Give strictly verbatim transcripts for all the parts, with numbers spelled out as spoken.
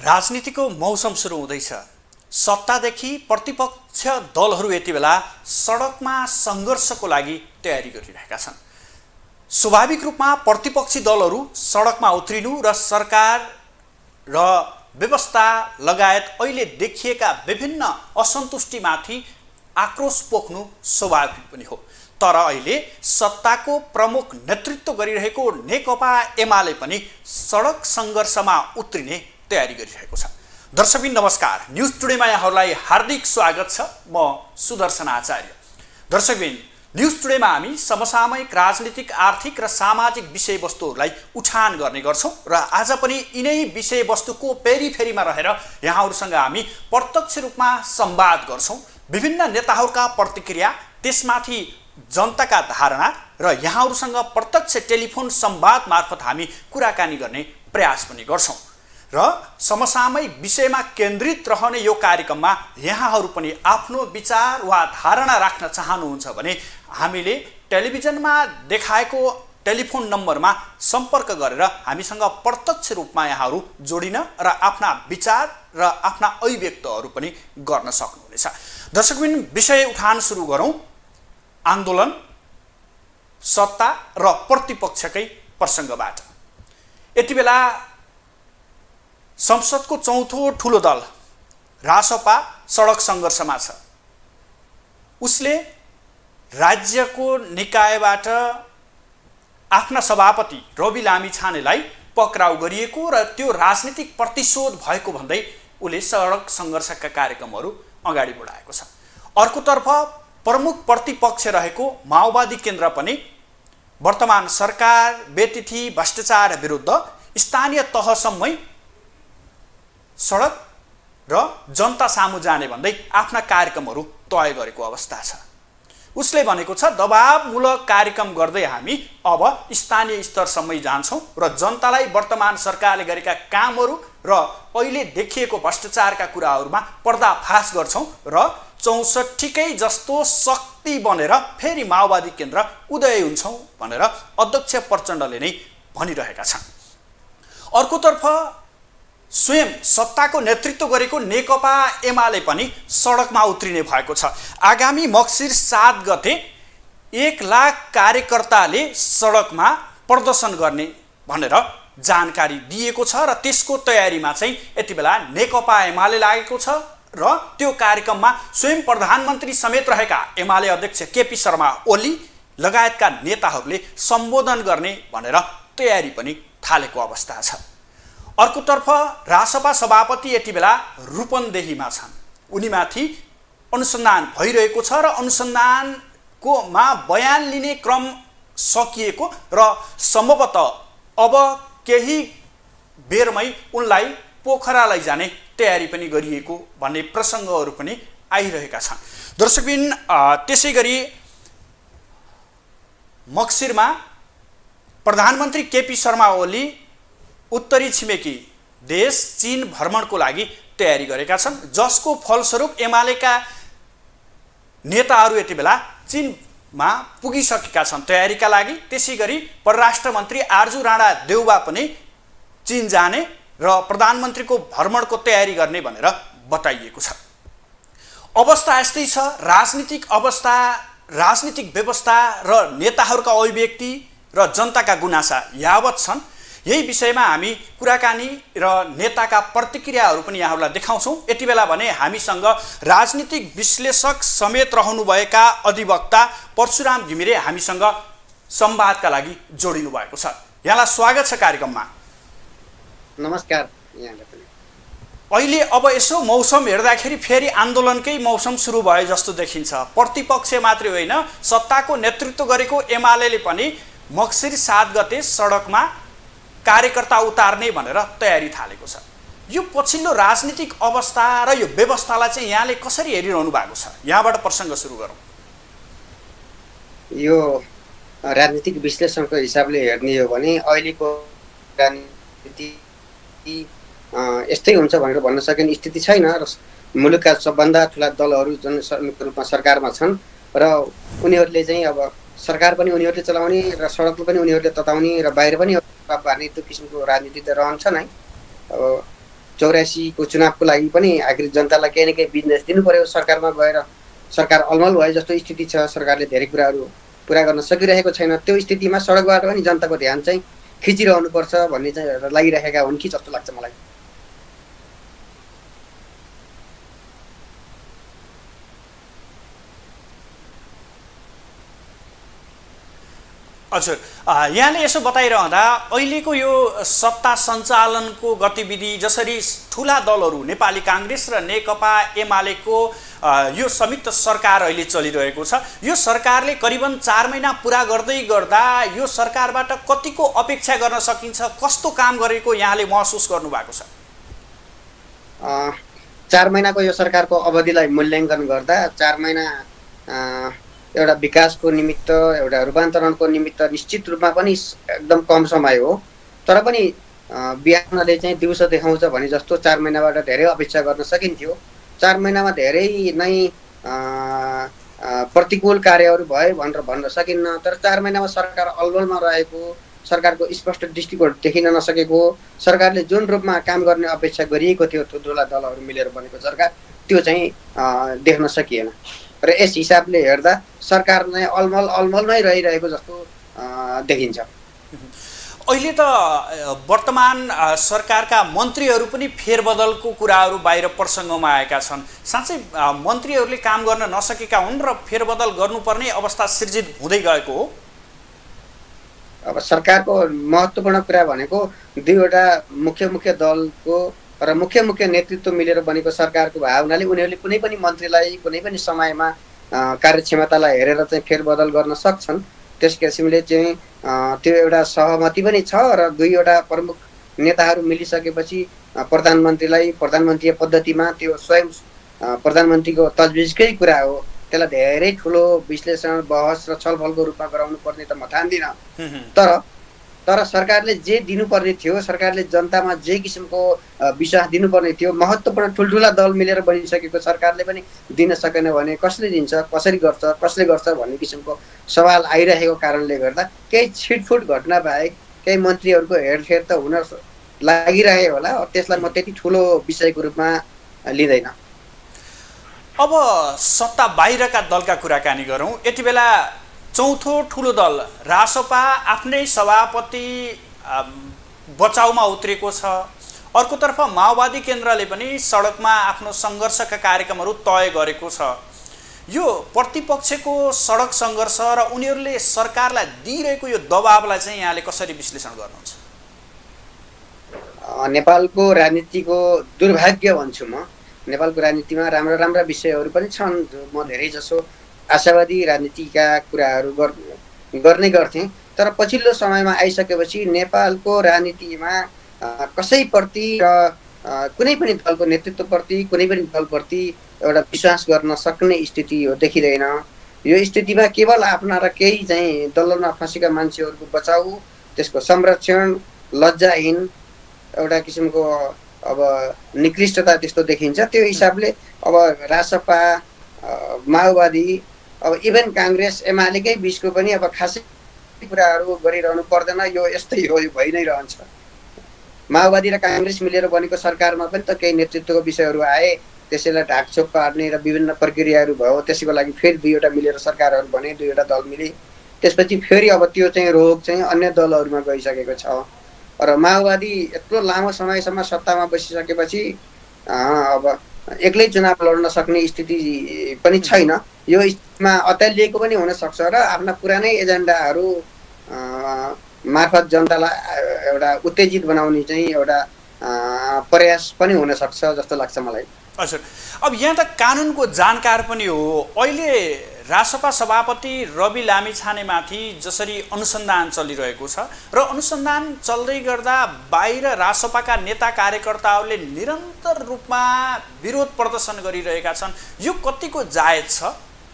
राजनीतिको मौसम सुरु हुँदैछ। सत्तादेखि प्रतिपक्ष दलहरू यति बेला सडकमा सङ्घर्षको लागि तयारी गरिरहेका छन्। स्वाभाविक रूपमा प्रतिपक्षी दलहरू सडकमा उत्रिनु र सरकार र व्यवस्था लगायत अहिले देखिएका विभिन्न असन्तुष्टिमाथि आक्रोश पोख्नु स्वाभाविक पनि हो। तर अहिले सत्ताको प्रमुख नेतृत्व गरिरहेको नेकपा एमाले पनि सडक सङ्घर्षमा उत्रिने तयारी गरिरहेको छ। दर्शकबिन नमस्कार, न्युज टुडेमा यहाँहरूलाई हार्दिक स्वागत छ। म सुदर्शन आचार्य। दर्शकबिन, न्युज टुडेमा हामी समसामयिक राजनीतिक, आर्थिक र सामाजिक विषयवस्तुहरूलाई उठान गर्ने गर्छौँ र आज पनि यिनै विषयवस्तुको पेरिफेरीमा रहेर यहाँहरूसँग हामी प्रत्यक्ष रूपमा संवाद गर्छौँ। विभिन्न नेताहरूका प्रतिक्रिया, त्यसमाथि जनताका धारणा र यहाँहरूसँग प्रत्यक्ष टेलिफोन संवाद मार्फत हामी कुराकानी गर्ने प्रयास पनि गर्छौँ र समसामयिक विषयमा केन्द्रित रहने यो कार्यक्रममा यहाँहरू पनि आफ्नो विचार वा धारणा राख्न चाहनुहुन्छ भने हामीले टेलिभिजनमा देखाएको टेलिफोन नम्बरमा सम्पर्क गरेर हामीसँग प्रत्यक्ष रूपमा यहाँहरू जोडिन र आफ्ना विचार र आफ्ना अभिव्यक्तहरू पनि गर्न सक्नुहुनेछ। दर्शकबिन, विषय उठान सुरु गरौँ। आन्दोलन, सत्ता र प्रतिपक्षकै प्रसङ्गबाट। यति बेला संसदको चौथो ठुलो दल रासपा सडक सङ्घर्षमा छ। उसले राज्यको निकायबाट आफ्ना सभापति रवि लामिछानेलाई पक्राउ गरिएको र त्यो राजनीतिक प्रतिशोध भएको भन्दै उसले सडक सङ्घर्षका कार्यक्रमहरू अगाडि बढाएको छ। अर्कोतर्फ प्रमुख प्रतिपक्ष रहेको माओवादी केन्द्र पनि वर्तमान सरकार, बेतिथि भ्रष्टाचार विरुद्ध स्थानीय तहसम्मै सडक र जनता सामु जाने भन्दै आफ्ना कार्यक्रमहरू तय गरेको अवस्था छ। उसले भनेको छ, दबावमूलक कार्यक्रम गर्दै हामी अब स्थानीय स्तरसम्मै जान्छौँ र जनतालाई वर्तमान सरकारले गरेका कामहरू र अहिले देखिएको भ्रष्टाचारका कुराहरूमा पर्दाफास गर्छौँ र चौसठीकै जस्तो शक्ति बनेर फेरि माओवादी केन्द्र उदय हुन्छौँ भनेर अध्यक्ष प्रचण्डले नै भनिरहेका छन्। अर्कोतर्फ स्वयं सत्ताको नेतृत्व गरेको नेकपा एमाले पनि सडकमा उत्रिने भएको छ। आगामी मक्सिर सात गते एक लाख कार्यकर्ताले सडकमा प्रदर्शन गर्ने भनेर जानकारी दिएको छ र त्यसको तयारीमा चाहिँ यति बेला नेकपा एमाले लागेको छ र त्यो कार्यक्रममा स्वयं प्रधानमन्त्री समेत रहेका एमाले अध्यक्ष केपी शर्मा ओली लगायतका नेताहरूले सम्बोधन गर्ने भनेर तयारी पनि थालेको अवस्था छ। अर्कोतर्फ रासपा सभापति यति बेला रूपन्देहीमा छन्। उनीमाथि अनुसन्धान भइरहेको छ र अनुसन्धानकोमा बयान लिने क्रम सकिएको र सम्भवतः अब केही बेरमै उनलाई पोखरा लैजाने तयारी पनि गरिएको भन्ने प्रसङ्गहरू पनि आइरहेका छन्। दर्शकबिन, त्यसै गरी मक्सिरमा प्रधानमन्त्री केपी शर्मा ओली उत्तरी छिमेकी देश चीन भ्रमणको लागि तयारी गरेका छन्, जसको फलस्वरूप एमालेका नेताहरू यति बेला चीनमा पुगिसकेका छन् तयारीका लागि। त्यसै गरी परराष्ट्र मन्त्री आर्जु राणा देउबा पनि चीन जाने र प्रधानमन्त्रीको भ्रमणको तयारी गर्ने भनेर बताइएको छ। अवस्था यस्तै छ। राजनीतिक अवस्था, राजनीतिक व्यवस्था र नेताहरूका अभिव्यक्ति र जनताका गुनासा यावत छन्। यही विषयमा हामी कुराकानी र नेताका प्रतिक्रियाहरू पनि यहाँहरूलाई देखाउँछौँ। यति बेला भने हामीसँग राजनीतिक विश्लेषक समेत रहनुभएका अधिवक्ता परशुराम घिमिरे हामीसँग संवादका लागि जोडिनु भएको छ। यहाँलाई स्वागत छ कार्यक्रममा। नमस्कार। अहिले अब यसो मौसम हेर्दाखेरि फेरि आन्दोलनकै मौसम सुरु भयो जस्तो देखिन्छ। प्रतिपक्ष मात्रै होइन, सत्ताको नेतृत्व गरेको एमालेले पनि मक्सिर सात गते सडकमा कार्यकर्ता उतार्ने भनेर तयारी थालेको छ। यो पछिल्लो राजनीतिक अवस्था र यो व्यवस्थालाई चाहिँ यहाँले कसरी हेरिरहनु भएको छ? यहाँबाट प्रसङ्ग सुरु गरौँ। यो राजनीतिक विश्लेषणको हिसाबले हेर्ने हो भने अहिलेको राजनीति यस्तै हुन्छ भनेर भन्न सकिने स्थिति छैन र मुलुकका सबभन्दा ठुला दलहरू जुन संयुक्त रूपमा सरकारमा छन् र उनीहरूले चाहिँ अब सरकार पनि उनीहरूले चलाउने र सडक पनि उनीहरूले तताउने र बाहिर पनि पार्ने त्यो किसिमको राजनीति त रहन्छ नै। अब चौरासीको चुनावको लागि पनि आखिर जनतालाई केही न केही बिजनेस दिनु पर्यो। सरकारमा गएर सरकार अलमल भए जस्तो स्थिति छ, सरकारले धेरै कुराहरू पुरा गर्न सकिरहेको छैन। त्यो स्थितिमा सडकबाट पनि जनताको ध्यान चाहिँ खिचिरहनुपर्छ भन्ने चाहिँ लागिरहेका हुन् कि जस्तो लाग्छ मलाई। हजुर, यहाँले यसो बताइरहँदा अहिलेको यो सत्ता सञ्चालनको गतिविधि जसरी ठुला दलहरू नेपाली काङ्ग्रेस र नेकपा एमालेको यो संयुक्त सरकार अहिले चलिरहेको छ, यो सरकारले करिबन चार महिना पुरा गर्दै गर्दा यो सरकारबाट कतिको अपेक्षा गर्न सकिन्छ, कस्तो काम गरेको यहाँले महसुस गर्नुभएको छ? चार महिनाको यो सरकारको अवधिलाई मूल्याङ्कन गर्दा चार महिना एउटा विकासको निमित्त, एउटा रूपान्तरणको निमित्त निश्चित रूपमा पनि एकदम कम समय हो। तर पनि बिहानले चाहिँ दिउँसो देखाउँछ भने जस्तो चार महिनाबाट धेरै अपेक्षा गर्न सकिन्थ्यो। चार महिनामा धेरै नै प्रतिकूल कार्यहरू भए भनेर भन्न सकिन्न। तर चार महिनामा सरकार अलबलमा रहेको, सरकारको स्पष्ट दृष्टिकोण देखिन नसकेको, सरकारले जुन रूपमा काम गर्ने अपेक्षा गरिएको थियो ठुल्ठुला दलहरू मिलेर बनेको सरकार, त्यो चाहिँ देख्न सकिएन। र यस हिसाबले हेर्दा सरकार नै अलमल अलमलमै रहिरहेको जस्तो देखिन्छ। अहिले त वर्तमान सरकारका मन्त्रीहरू पनि फेरबदलको कुराहरू बाहिर प्रसङ्गमा आएका छन्। साँच्चै मन्त्रीहरूले काम गर्न नसकेका हुन् र फेरबदल गर्नुपर्ने अवस्था सिर्जित हुँदै गएको हो? अब सरकारको महत्त्वपूर्ण कुरा भनेको दुईवटा मुख्य मुख्य दलको र मुख्य मुख्य नेतृत्व मिलेर बनेको सरकारको भए हुनाले उनीहरूले कुनै पनि मन्त्रीलाई कुनै पनि समयमा कार्यक्षमतालाई हेरेर चाहिँ फेरबदल गर्न सक्छन्। त्यस किसिमले चाहिँ त्यो एउटा सहमति पनि छ र दुईवटा प्रमुख नेताहरू मिलिसकेपछि प्रधानमन्त्रीलाई प्रधानमन्त्रीय पद्धतिमा त्यो स्वयं प्रधानमन्त्रीको तजविजकै कुरा हो, त्यसलाई धेरै ठुलो विश्लेषण, बहस र छलफलको रूपमा गराउनु पर्ने त म ठान्दिनँ। तर तर सरकारले जे दिनुपर्ने थियो, सरकारले जनतामा जे किसिमको विश्वास दिनुपर्ने थियो, महत्त्वपूर्ण ठुल्ठुला दल मिलेर बनिसकेको सरकारले पनि दिन सकेन भने कसले दिन्छ, कसरी गर्छ, कसले गर्छ भन्ने किसिमको सवाल आइरहेको कारणले गर्दा केही छिटफुट घटना बाहेक केही मन्त्रीहरूको हेरफेर त हुन लागिरहे होला। त्यसलाई म त्यति ठुलो विषयको रूपमा लिँदैन। अब सत्ता बाहिरका दलका कुराकानी गरौँ। यति बेला चौथो ठुलो दल रासपा आफ्नै सभापति बचाउमा उत्रेको छ। अर्कोतर्फ माओवादी केन्द्रले पनि सडकमा आफ्नो सङ्घर्षका कार्यक्रमहरू तय गरेको छ। यो प्रतिपक्षको सडक सङ्घर्ष र उनीहरूले सरकारलाई दिइरहेको यो दबावलाई चाहिँ यहाँले कसरी विश्लेषण गर्नुहुन्छ? नेपालको राजनीतिको दुर्भाग्य भन्छु म। नेपालको राजनीतिमा राम्रा राम्रा विषयहरू पनि छन्। म धेरै जसो आशावादी राजनीतिका कुराहरू गर्ने गर्थेँ, तर पछिल्लो समयमा आइसकेपछि नेपालको राजनीतिमा कसैप्रति र कुनै पनि दलको नेतृत्वप्रति, कुनै पनि दलप्रति एउटा विश्वास गर्न सक्ने स्थिति हो देखिँदैन। यो स्थितिमा केवल आफ्ना र केही चाहिँ दलमा फँसेका मान्छेहरूको बचाउ, त्यसको संरक्षण, लज्जाहीन एउटा किसिमको अब निकृष्टता त्यस्तो देखिन्छ। त्यो हिसाबले अब रासपा, माओवादी, अब इभन काङ्ग्रेस एमालेकै बिचको पनि अब खासै कुराहरू गरिरहनु पर्दैन। यो यस्तै हो, यो भइ नै रहन्छ। माओवादी र काङ्ग्रेस मिलेर बनेको सरकारमा पनि त केही नेतृत्वको विषयहरू आए, त्यसैलाई ढाकछोप पार्ने र विभिन्न प्रक्रियाहरू भयो। त्यसको लागि फेरि दुईवटा मिलेर सरकारहरू बने, दुईवटा दल मिले। त्यसपछि फेरि अब त्यो चाहिँ रोग चाहिँ अन्य दलहरूमा गइसकेको छ। र माओवादी यत्रो लामो समयसम्म सत्तामा बसिसकेपछि अब एक्लै चुनाव लड्न सक्ने स्थिति पनि छैन। यो स्थितिमा अत्यालिएको पनि हुनसक्छ र आफ्ना पुरानै एजेन्डाहरू मार्फत जनतालाई एउटा उत्तेजित बनाउने चाहिँ एउटा प्रयास पनि हुनसक्छ जस्तो लाग्छ मलाई। हजुर, अब यहाँ त कानुनको जानकार पनि हो। अहिले रासपा सभापति रवि लामिछानेमाथि जसरी अनुसन्धान चलिरहेको छ र अनुसन्धान चल्दै गर्दा बाहिर रासपाका नेता कार्यकर्ताहरूले निरन्तर रूपमा विरोध प्रदर्शन गरिरहेका छन्, यो कतिको जायज छ?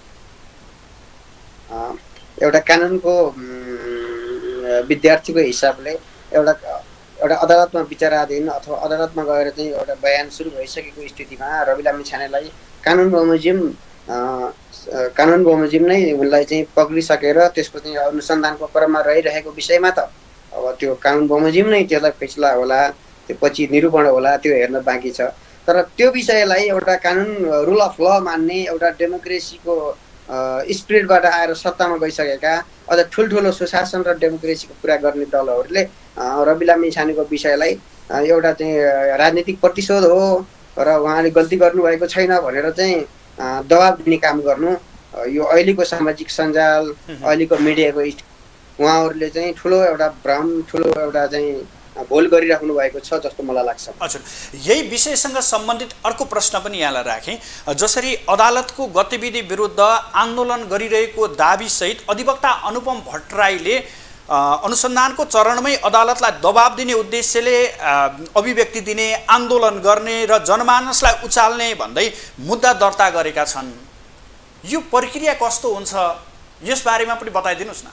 एउटा कानुनको विद्यार्थीको हिसाबले एउटा एउटा अदालतमा विचाराधीन अथवा अदालतमा गएर चाहिँ एउटा बयान सुरु भइसकेको स्थितिमा रवि लामिछानेलाई कानुन बमोजिम कानुन बमोजिम नै उनलाई चाहिँ पक्रिसकेर त्यसको चाहिँ अनुसन्धानको क्रममा रहिरहेको विषयमा त अब त्यो कानुन बमोजिम नै त्यसलाई फैसला होला त्यो पछि निरूपण होला, त्यो हेर्न बाँकी छ। तर त्यो विषयलाई एउटा कानुन रुल अफ ल मान्ने, एउटा डेमोक्रेसीको स्पिरिटबाट आएर सत्तामा गइसकेका अझ ठुल्ठुलो सुशासन र डेमोक्रेसीको कुरा गर्ने दलहरूले रवि लामिछानेको विषयलाई एउटा चाहिँ राजनीतिक प्रतिशोध हो र उहाँले गल्ती गर्नुभएको छैन भनेर चाहिँ दबाब दिने काम गर्नु, यो अहिलेको सामाजिक सञ्जाल, अहिलेको मिडियाको उहाँहरूले चाहिँ ठुलो एउटा भ्रम, ठुलो एउटा चाहिँ भोल गरिराख्नु भएको छ जस्तो मलाई लाग्छ। हजुर, यही विषयसँग सम्बन्धित अर्को प्रश्न पनि यहाँलाई राखेँ। जसरी अदालतको गतिविधि विरुद्ध आन्दोलन गरिरहेको दाबीसहित अधिवक्ता अनुपम भट्टराईले अनुसन्धानको चरणमै अदालतलाई दबाब दिने उद्देश्यले अभिव्यक्ति दिने, आन्दोलन गर्ने र जनमानसलाई उचाल्ने भन्दै मुद्दा दर्ता गरेका छन्। यो प्रक्रिया कस्तो हुन्छ यसबारेमा पनि बताइदिनुहोस् न।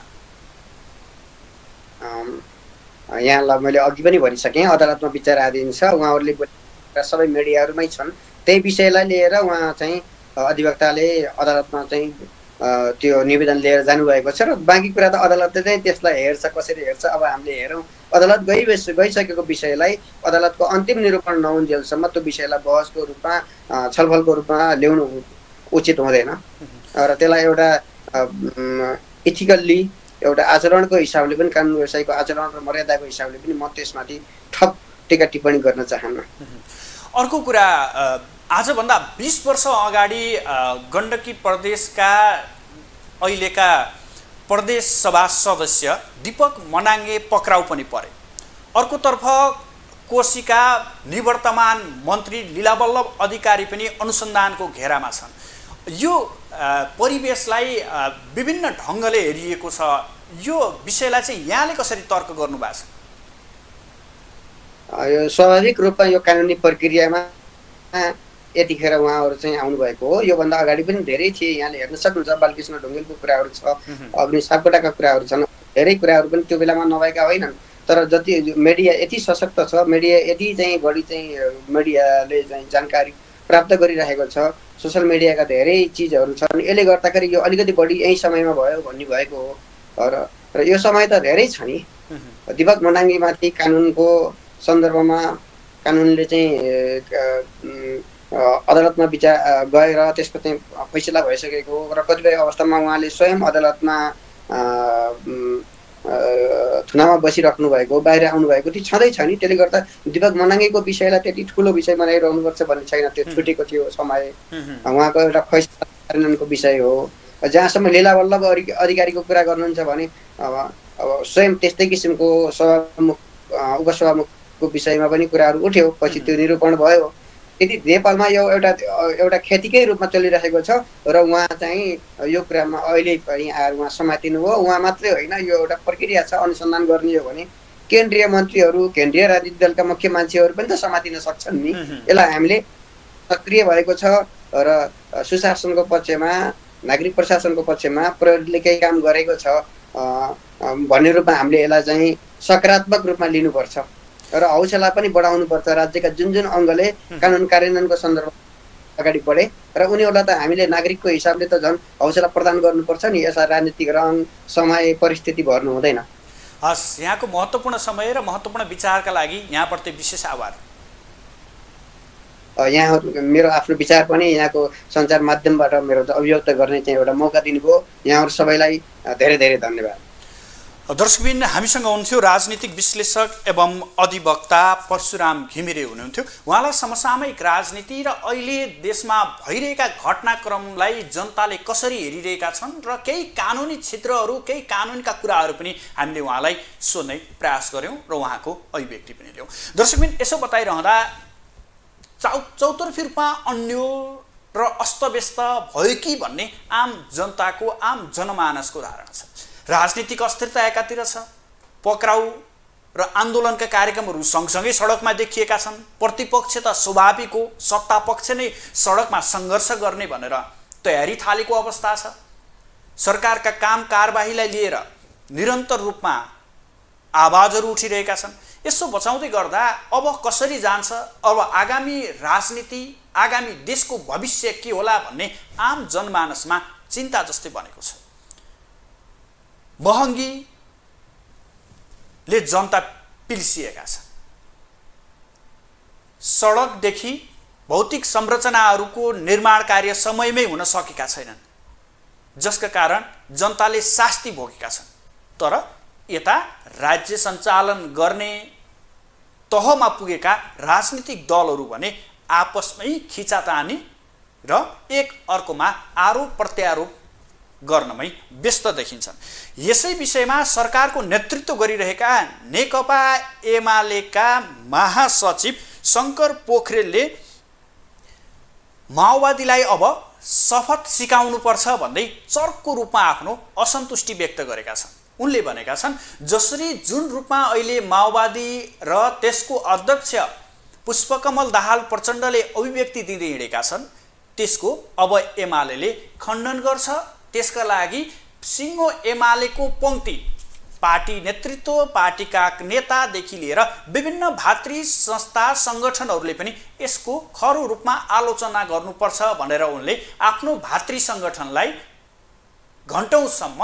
यहाँलाई मैले अघि पनि भनिसकेँ, अदालतमा विचाराधीन छ, उहाँहरूले सबै मिडियाहरूमै छन्। त्यही विषयलाई लिएर उहाँ चाहिँ अधिवक्ताले अदालतमा चाहिँ त्यो निवेदन लिएर जानुभएको छ र बाँकी कुरा त अदालतले चाहिँ त्यसलाई हेर्छ, कसरी हेर्छ अब हामीले हेरौँ। अदालत गइ गइसकेको विषयलाई अदालतको अन्तिम निरूपण नहुन्जेलसम्म त्यो विषयलाई बहसको रूपमा, छलफलको रूपमा ल्याउनु उचित हुँदैन र त्यसलाई एउटा इथिकल्ली, एउटा आचरणको हिसाबले पनि, कानुन व्यवसायको आचरण र मर्यादाको हिसाबले पनि म त्यसमाथि थप टीका टिप्पणी गर्न चाहन्न। अर्को कुरा, आजभन्दा बीस वर्ष अगाडि गण्डकी प्रदेशका अहिलेका प्रदेश सभा सदस्य दीपक मनाङ्गे पक्राउ पनि परे। अर्कोतर्फ कोशीका निवर्तमान मन्त्री लीलावल्लभ अधिकारी पनि अनुसन्धानको घेरामा छन्। यो परिवेशलाई विभिन्न ढङ्गले हेरिएको छ। यो विषयलाई चाहिँ यहाँले कसरी तर्क गर्नुभएको छ? यो स्वाभाविक रूपमा यो कानुनी प्रक्रियामा यतिखेर उहाँहरू चाहिँ आउनुभएको हो। योभन्दा अगाडि पनि धेरै थिए, यहाँले हेर्न सक्नुहुन्छ। बालकृष्ण ढुङ्गेलको कुराहरू छ, अग्नि सापकोटाका कुराहरू छन्, धेरै कुराहरू पनि त्यो बेलामा नभएका होइनन्। तर जति मिडिया यति सशक्त छ, मिडिया यति चाहिँ बढी चाहिँ मिडियाले चाहिँ जानकारी प्राप्त गरिरहेको छ, सोसल मिडियाका धेरै चिजहरू छन्, यसले गर्दाखेरि यो अलिकति बढी यही समयमा भयो भन्ने भएको हो। र र यो समय त धेरै छ नि। दीपक मनाङ्गीमाथि कानुनको सन्दर्भमा कानुनले चाहिँ अदालतमा विचार गएर त्यसको चाहिँ फैसला भइसकेको र कतिपय अवस्थामा उहाँले स्वयं अदालतमा थुनामा बसिराख्नु भएको, बाहिर आउनुभएको त्यो छँदै छ नि। त्यसले गर्दा दीपक मनाङ्गेको विषयलाई त्यति ठुलो विषय बनाइरहनुपर्छ भन्ने छैन। त्यो छुटेको थियो समय, उहाँको एउटा फैसला कार्यान्वयनको विषय हो। जहाँसम्म लीलावल्लभ अधिकारीको कुरा गर्नुहुन्छ भने अब अब स्वयं त्यस्तै किसिमको सभामुख उपसभामुखको विषयमा पनि कुराहरू उठ्यो, पछि त्यो निरूपण भयो। यदि नेपालमा यो एउटा एउटा खेतीकै रूपमा चलिरहेको छ र उहाँ चाहिँ यो कुरामा अहिले पनि आएर उहाँ समातिनु हो। उहाँ मात्रै होइन, यो एउटा प्रक्रिया छ। अनुसन्धान गर्ने हो भने केन्द्रीय मन्त्रीहरू, केन्द्रीय राजनीतिक दलका मुख्य मान्छेहरू पनि त समातिन सक्छन् नि। यसलाई हामीले सक्रिय भएको छ र सुशासनको पक्षमा, नागरिक प्रशासनको पक्षमा प्रहरीले केही काम गरेको छ भन्ने रूपमा हामीले यसलाई चाहिँ सकारात्मक रूपमा लिनुपर्छ र हौसला पनि बढाउनुपर्छ। राज्यका जुन जुन अङ्गले कानुन कार्यान्वयनको सन्दर्भ अगाडि बढे र उनीहरूलाई त हामीले नागरिकको हिसाबले त झन् हौसला प्रदान गर्नुपर्छ नि। यसलाई राजनीतिक रङ, समय, परिस्थिति भर्नु हुँदैन। हस्, यहाँको महत्त्वपूर्ण समय र महत्त्वपूर्ण विचारका लागि यहाँप्रति विशेष आभार। यहाँ मेरो आफ्नो विचार पनि यहाँको सञ्चार माध्यमबाट मेरो अभिव्यक्त गर्ने चाहिँ एउटा मौका दिनुभयो। यहाँहरू सबैलाई धेरै धेरै धन्यवाद। दर्शकबिन, हामीसँग हुनुहुन्थ्यो राजनीतिक विश्लेषक एवं अधिवक्ता परशुराम घिमिरे हुनुहुन्थ्यो। उहाँलाई समसामयिक राजनीति र अहिले देशमा भइरहेका घटनाक्रमलाई जनताले कसरी हेरिरहेका छन् र केही कानुनी क्षेत्रहरू, केही कानुनका कुराहरू पनि हामीले उहाँलाई सोध्ने प्रयास गऱ्यौँ र उहाँको अभिव्यक्ति पनि ल्याउँ। दर्शकबिन, यसो बताइरहँदा चौ चौतर्फी रूपमा अन्य र अस्तव्यस्त भयो कि भन्ने आम जनताको, आम जनमानसको धारणा छ। राजनीतिक अस्थिरता एकातिर छ, पक्राउ र आन्दोलनका कार्यक्रमहरू सँगसँगै सडकमा देखिएका छन्। प्रतिपक्ष त स्वाभाविक हो, सत्ता पक्ष नै सडकमा सङ्घर्ष गर्ने भनेर तयारी थालेको अवस्था छ। सरकारका काम कारबाहीलाई लिएर निरन्तर रूपमा आवाजहरू उठिरहेका छन्। यसो बचाउँदै गर्दा अब कसरी जान्छ, अब आगामी राजनीति, आगामी देशको भविष्य के होला भन्ने आम जनमानसमा चिन्ता जस्तै बनेको छ। महँगीले जनता पिल्सिएका छन्, सडकदेखि भौतिक संरचनाहरूको निर्माण कार्य समयमै हुन सकेका छैनन्, जसका कारण जनताले शास्ति भोगेका छन्। तर यता राज्य सञ्चालन गर्ने तहमा पुगेका राजनीतिक दलहरू भने आपसमै खिचातानी र एक अर्कोमा आरोप प्रत्यारोप गर्नमै व्यस्त देखिन्छन्। यसै विषयमा सरकारको नेतृत्व गरिरहेका नेकपा एमालेका महासचिव शङ्कर पोखरेलले माओवादीलाई अब शपथ सिकाउनुपर्छ भन्दै चर्को रूपमा आफ्नो असन्तुष्टि व्यक्त गरेका छन्। उनले भनेका छन्, जसरी जुन रूपमा अहिले माओवादी र त्यसको अध्यक्ष पुष्पकमल दाहाल प्रचण्डले अभिव्यक्ति दिँदै हिँडेका छन्, त्यसको अब एमालेले खण्डन गर्छ। त्यसका लागि सिङ्गो एमालेको पङ्क्ति पार्टी नेतृत्व, पार्टीका नेतादेखि लिएर विभिन्न भातृ संस्था सङ्गठनहरूले पनि यसको खरो रूपमा आलोचना गर्नुपर्छ भनेर उनले आफ्नो भातृ सङ्गठनलाई घण्टौँसम्म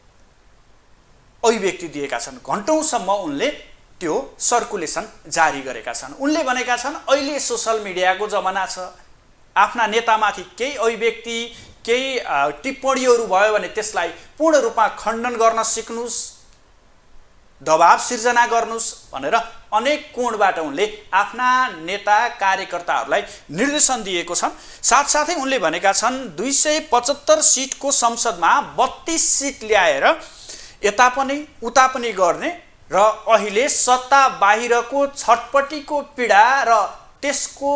अभिव्यक्ति दिएका छन्। घण्टौँसम्म उनले त्यो सर्कुलेसन जारी गरेका छन्। उनले भनेका छन्, अहिले सोसल मिडियाको जमाना छ, आफ्ना नेतामाथि केही अभिव्यक्ति केही टिप्पणीहरू भयो भने त्यसलाई पूर्ण रूपमा खण्डन गर्न सिक्नुस्, दबाव सिर्जना गर्नुस् भनेर अनेक कोणबाट उनले आफ्ना नेता कार्यकर्ताहरूलाई निर्देशन दिएको छन्। साथसाथै उनले भनेका छन्, दुई सय पचहत्तर सिटको संसदमा बत्तीस सिट ल्याएर यता पनि उता पनि गर्ने र अहिले सत्ता बाहिरको छटपटीको पीडा र त्यसको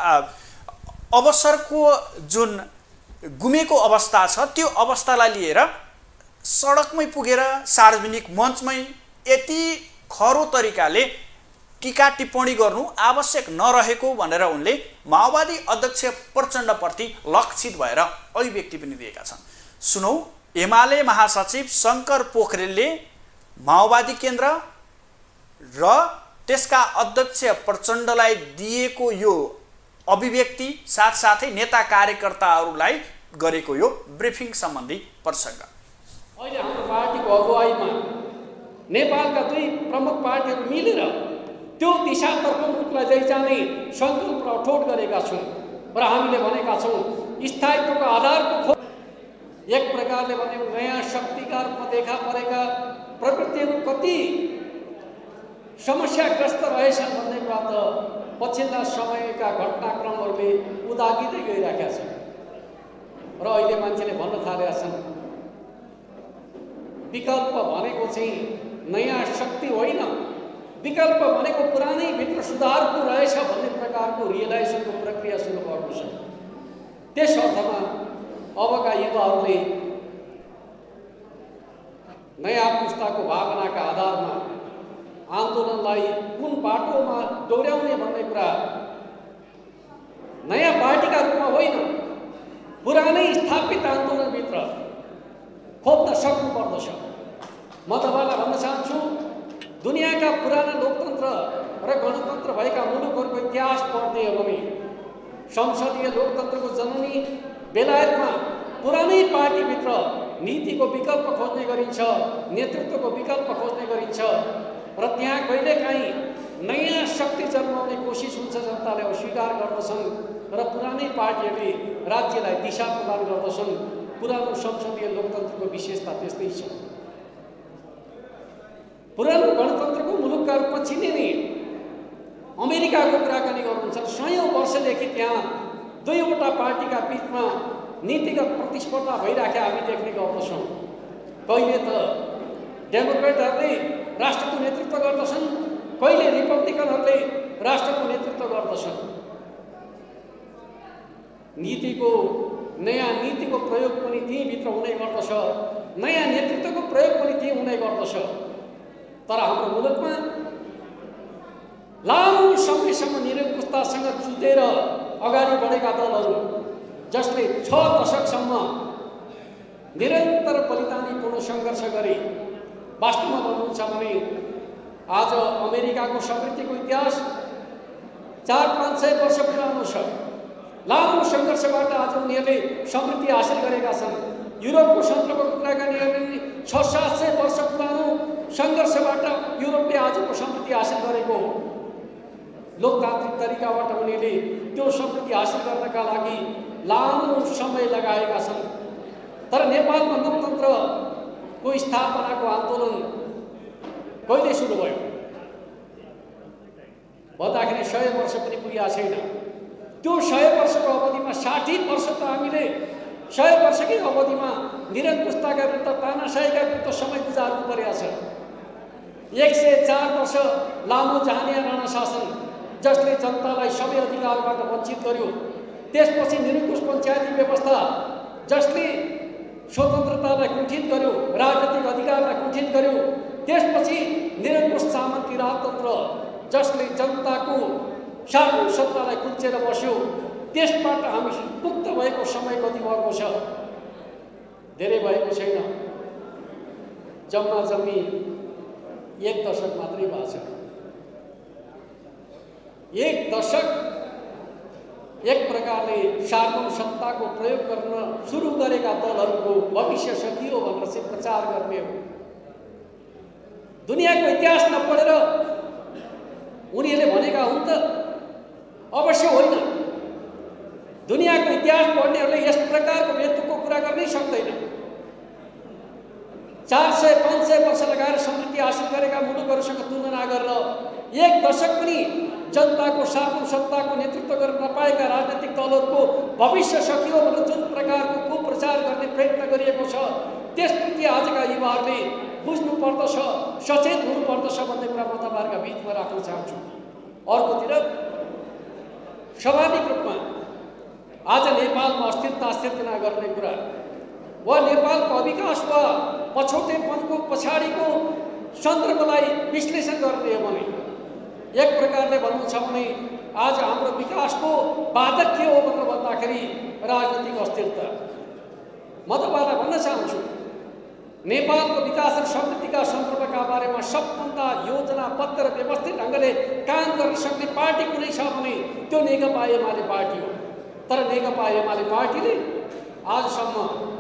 अवसरको जुन गुमेको अवस्था छ त्यो अवस्थालाई लिएर सडकमै पुगेर सार्वजनिक मञ्चमै यति खरो तरिकाले टीका टिप्पणी गर्नु आवश्यक नरहेको भनेर उनले माओवादी अध्यक्ष प्रचण्डप्रति लक्षित भएर अभिव्यक्ति पनि दिएका छन्। सुनौ एमाले महासचिव शङ्कर पोखरेलले माओवादी केन्द्र र त्यसका अध्यक्ष प्रचण्डलाई दिएको यो अभिव्यक्ति साथसाथै नेता कार्यकर्ताहरूलाई गरेको यो ब्रिफिङ सम्बन्धी प्रसङ्ग। अहिले हाम्रो पार्टीको अगुवाईमा नेपालका दुई प्रमुख पार्टीहरू मिलेर त्यो दिशातर्फ मुखलाई लैजाने सङ्कल्प अठोट गरेका छौँ र हामीले भनेका छौँ स्थायित्वको आधारको खोज एक प्रकारले भने नयाँ शक्तिका रूपमा देखा परेका प्रवृत्तिहरू कति समस्याग्रस्त रहेछन् भन्ने कुरा त पछिल्ला समयका घटनाक्रमहरूले उदागिँदै गइरहेका छन् र अहिले मान्छेले भन्न थालेका छन् विकल्प भनेको चाहिँ नयाँ शक्ति होइन, विकल्प भनेको पुरानै भित्र सुधारको रहेछ भन्ने प्रकारको रियलाइजेसनको प्रक्रिया सुरु भएको छ। त्यस अर्थमा अबका युवाहरूले नयाँ पुस्ताको भावनाका आधारमा आन्दोलनलाई कुन बाटोमा डोर्याउने भन्ने कुरा नयाँ पार्टीका रूपमा होइन, पुरानै स्थापित आन्दोलनभित्र खोज्न सक्नुपर्दछ। म तपाईँलाई भन्न चाहन्छु, दुनियाँका पुराना लोकतन्त्र र गणतन्त्र भएका मुलुकहरूको इतिहास पढ्ने हो भने संसदीय लोकतन्त्रको जननी बेलायतमा पुरानै पार्टीभित्र नीतिको विकल्प खोज्ने गरिन्छ, नेतृत्वको विकल्प खोज्ने गरिन्छ र त्यहाँ कहिलेकाहीँ नयाँ शक्ति जन्माउने कोसिस हुन्छ, जनताले अस्वीकार गर्दछन् र पुरानै पार्टीहरूले राज्यलाई दिशा प्रदान गर्दछन्। पुरानो संसदीय लोकतन्त्रको विशेषता त्यस्तै छ। पुरानो गणतन्त्रको मुलुकका रूपमा चिनिने अमेरिकाको कुराकानी गर्नुहुन्छ, सयौँ वर्षदेखि त्यहाँ दुईवटा पार्टीका बिचमा नीतिगत प्रतिस्पर्धा भइराखेका हामी देख्ने गर्दछौँ। कहिले त डेमोक्रेटहरूले राष्ट्रको नेतृत्व गर्दछन्, कहिले रिपब्लिकनहरूले राष्ट्रको नेतृत्व गर्दछन्। नीतिको नयाँ नीतिको प्रयोग पनि त्यहीँभित्र हुने गर्दछ, नयाँ नेतृत्वको प्रयोग पनि त्यहीँ हुने गर्दछ। तर हाम्रो मुलुकमा लामो समयसम्म निरङ्कुशतासँग जुझेर अगाडि बढेका दलहरू जसले छ दशकसम्म निरन्तर बलिदानीपूर्ण सङ्घर्ष गरे, वास्तवमा भन्नुहुन्छ भने आज अमेरिकाको समृद्धिको इतिहास चार पाँच सय वर्ष पुरानो छ। लामो सङ्घर्षबाट आज उनीहरूले समृद्धि हासिल गरेका छन्। युरोपको सन्दर्भको कुराकानी गर्ने छ सात सय वर्ष पुरानो सङ्घर्षबाट युरोपले आजको समृद्धि हासिल गरेको हो। लोकतान्त्रिक तरिकाबाट उनीहरूले त्यो समृद्धि हासिल गर्नका लागि लामो समय लगाएका छन्। तर नेपालमा लोकतन्त्रको स्थापनाको आन्दोलन कहिले सुरु भयो भन्दाखेरि सय वर्ष पनि पुगेको छैन। त्यो सय वर्षको अवधिमा साठी वर्ष त हामीले सय वर्षकै अवधिमा निरङ्कुशताका विरुद्ध तानाशाहीका विरुद्ध समय गुजार्नु परेको छ। एक सय चार वर्ष लामो जहानिया राणा शासन जसले जनतालाई सबै अधिकारबाट वञ्चित गर्यो। त्यसपछि निरङ्कुश पञ्चायती व्यवस्था जसले स्वतन्त्रतालाई कुण्ठित गर्यो, राजनीतिक अधिकारलाई कुण्ठित गर्यो। त्यसपछि निरङ्कुश सामन्ती राजतन्त्र जसले जनताको शासन सत्तालाई कुल्चेर बस्यो। त्यसबाट हामी मुक्त भएको समय कति भएको छ? धेरै भएको छैन, जम्मा जम्मी एक दशक मात्रै भएको छ। एक दशक एक प्रकारले शासन सत्ताको प्रयोग गर्न सुरु गरेका दलहरूको भविष्य सकियो भनेर चाहिँ प्रचार गर्ने हो। दुनियाँको इतिहास नपढेर उनीहरूले भनेका हुन् त? अवश्य होइन। दुनियाँको इतिहास पढ्नेहरूले यस प्रकारको बेतुकको कुरा गर्नै सक्दैन। चार सय पाँच सय वर्ष लगाएर समृद्धि हासिल गरेका मुलुकहरूसँग तुलना गरेर एक दशक पनि जनताको शासन सत्ताको नेतृत्व गर्न नपाएका राजनीतिक दलहरूको भविष्य सकियो भनेर जुन प्रकारको कुप्रचार गर्ने प्रयत्न गरिएको छ, त्यसप्रति आजका युवाहरूले बुझ्नु पर्दछ, सचेत हुनुपर्दछ भन्ने कुरा म तपाईँहरूका बिचमा राख्न चाहन्छु। अर्कोतिर स्वाभाविक रूपमा आज नेपालमा अस्थिरता सिर्जना गर्ने कुरा वा नेपालको अविकास वा पछौटेपनको पछाडिको सन्दर्भलाई विश्लेषण गर्ने हो भने एक प्रकारले भन्नु छ भने आज हाम्रो विकासको बाधक के हो भनेर भन्दाखेरि राजनीतिक अस्थिरता। म तपाईँलाई भन्न चाहन्छु, नेपालको विकास र समृद्धिका सन्दर्भका बारेमा सबभन्दा योजनाबद्ध र व्यवस्थित ढङ्गले काम गर्न सक्ने पार्टी कुनै छ भने त्यो नेकपा एमाले पार्टी हो। तर नेकपा एमाले पार्टीले आजसम्म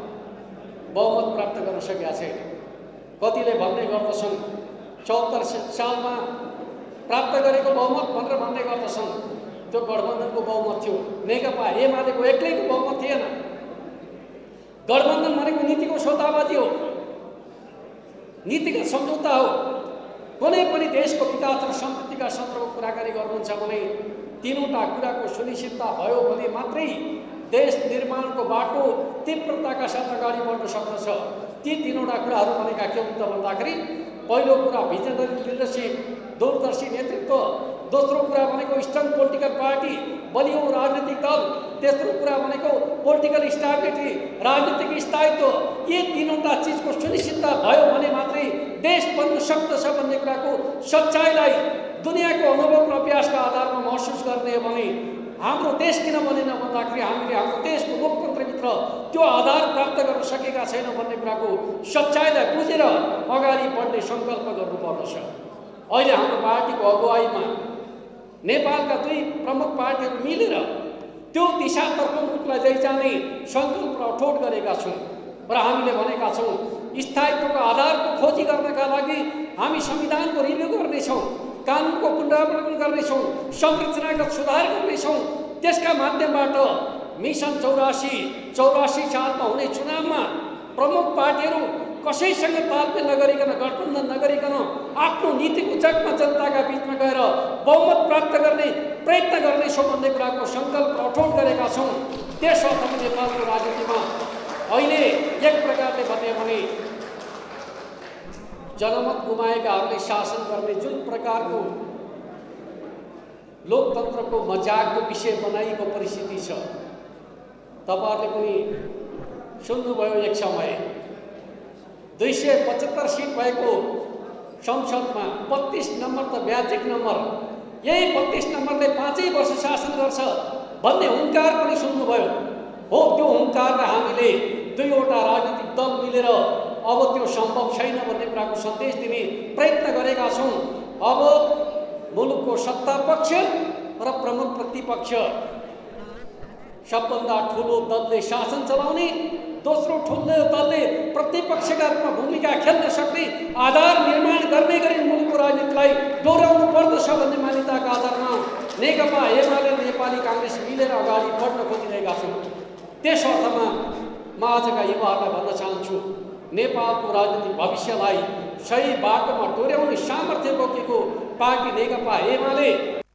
बहुमत प्राप्त गर्न सकेका छैन। कतिले भन्ने गर्दछन् चौहत्तर सालमा प्राप्त गरेको बहुमत भनेर भन्ने गर्दछन् त्यो गठबन्धनको बहुमत थियो, नेकपा एमालेको एक्लैको बहुमत थिएन। गठबन्धन भनेको नीतिको सौदाबाजी हो, नीतिगत सम्झौता हो। कुनै पनि देशको विकास र समृद्धिका सन्दर्भमा कुराकानी गर्नुहुन्छ भने तीनवटा कुराको सुनिश्चितता भयो भने मात्रै देश निर्माणको बाटो तीव्रताका साथ अगाडि बढ्न सक्दछ। ती तीनवटा कुराहरू भनेका के हुन् त भन्दाखेरि पहिलो कुरा भिजनरी लिडरसिप, दूरदर्शी नेतृत्व। दोस्रो कुरा भनेको स्ट्रङ पोलिटिकल पार्टी, बलियो राजनीतिक दल। तेस्रो कुरा भनेको पोलिटिकल स्टेबिलिटी, राजनीतिक स्थायित्व। यी तीनवटा चिजको सुनिश्चितता भयो भने मात्रै देश बन्न सक्दछ भन्ने कुराको सच्चाइलाई दुनियाँको अनुभव र अभ्यासका आधारमा महसुस गर्ने हो भने हाम्रो देश किन बनेन भन्दाखेरि हामीले हाम्रो देशको लोकतन्त्रभित्र त्यो आधार प्राप्त गर्न सकेका छैनौँ भन्ने कुराको सच्चाइलाई बुझेर अगाडि बढ्ने सङ्कल्प गर्नुपर्दछ। अहिले हाम्रो पार्टीको अगुवाईमा नेपालका दुई प्रमुख पार्टीहरू मिलेर त्यो दिशातर्फ मुलुकलाई लैजाने सङ्कल्प अठोट गरेका छौँ र हामीले भनेका छौँ स्थायित्वको आधारको खोजी गर्नका लागि हामी संविधानको रिभ्यू गर्नेछौँ, कानुनको पुनरावलोकन गर्नेछौँ, संरचनागत सुधार गर्नेछौँ। त्यसका माध्यमबाट मिसन चौरासी चौरासी सालमा हुने चुनावमा प्रमुख पार्टीहरू कसैसँग तालमेल नगरिकन, गठबन्धन नगरिकन आफ्नो नीतिको जगमा जनताका बिचमा गएर बहुमत प्राप्त गर्ने प्रयत्न गर्नेछौँ भन्ने कुराको सङ्कल्प अठोट गरेका छौँ। त्यस अर्थमा नेपालको राजनीतिमा अहिले एक प्रकारले भन्यो भने जनमत गुमाएकाहरूले शासन गर्ने जुन प्रकारको लोकतन्त्रको मजाकको विषय बनाइएको परिस्थिति छ, तपाईँहरूले पनि सुन्नुभयो। एक समय दुई सय पचहत्तर सिट भएको संसदमा बत्तीस नम्बर त म्याजिक नम्बर, यही बत्तीस नम्बरले पाँचै वर्ष शासन गर्छ भन्ने हुङ्कार पनि सुन्नुभयो। हो, त्यो हुङ्कारलाई हामीले दुईवटा राजनीतिक दल मिलेर अब त्यो सम्भव छैन भन्ने कुराको सन्देश दिने प्रयत्न गरेका छौँ। अब मुलुकको सत्ता पक्ष र प्रमुख प्रतिपक्ष सबभन्दा ठुलो दलले शासन चलाउने, दोस्रो ठुलो दलले प्रतिपक्षका रूपमा भूमिका खेल्न सक्ने आधार निर्माण गर्ने गरी मुलुकको राजनीतिलाई दोहोऱ्याउनु पर्दछ पर्दछ भन्ने मान्यताका आधारमा नेकपा एमाले र नेपाली काङ्ग्रेस मिलेर अगाडि बढ्न खोजिरहेका छौँ। त्यस अर्थमा म आजका युवाहरूलाई भन्न चाहन्छु, नेपालको राजनीतिक भविष्यलाई सही बाटोमा डोर्याउने सामर्थ्य बोकेको पार्टी नेकपा एमाले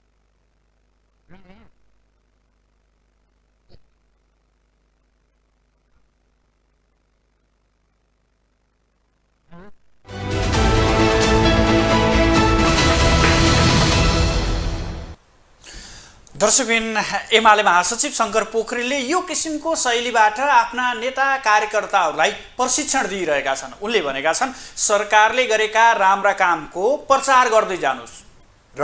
दर्शकबिन एमाले महासचिव शङ्कर पोखरेलले यो किसिमको शैलीबाट आफ्ना नेता कार्यकर्ताहरूलाई प्रशिक्षण दिइरहेका छन्। उनले भनेका छन् सरकारले गरेका राम्रा कामको प्रचार गर्दै जानुस् र